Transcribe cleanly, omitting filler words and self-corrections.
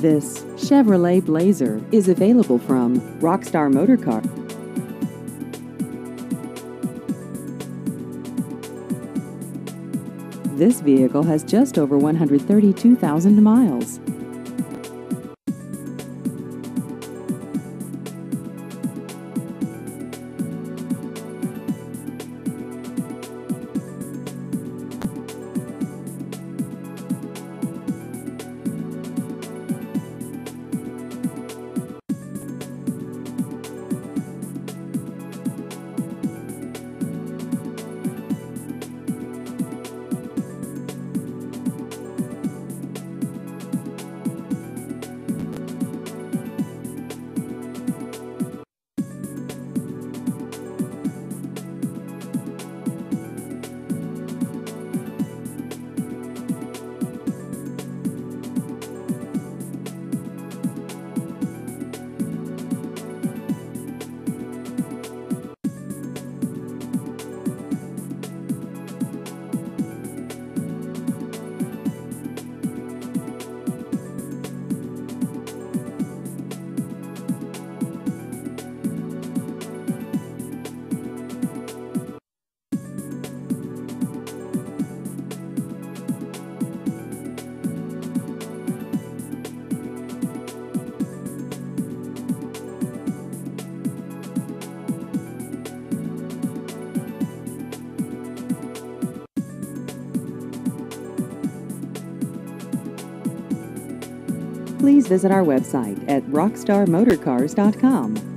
This Chevrolet Blazer is available from Rockstar Motor Car. This vehicle has just over 132,000 miles. Please visit our website at rockstarmotorcars.com.